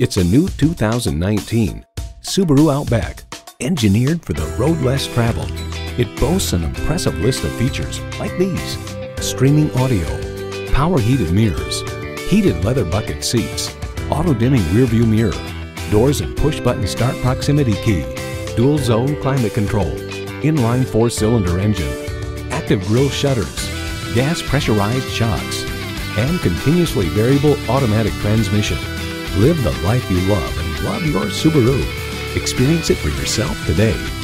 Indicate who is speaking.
Speaker 1: It's a new 2019 Subaru Outback, engineered for the road less traveled. It boasts an impressive list of features like these: streaming audio, power heated mirrors, heated leather bucket seats, auto-dimming rearview mirror, doors and push-button start proximity key, dual zone climate control, inline 4-cylinder engine, active grille shutters, gas pressurized shocks, and continuously variable automatic transmission. Live the life you love and love your Subaru. Experience it for yourself today.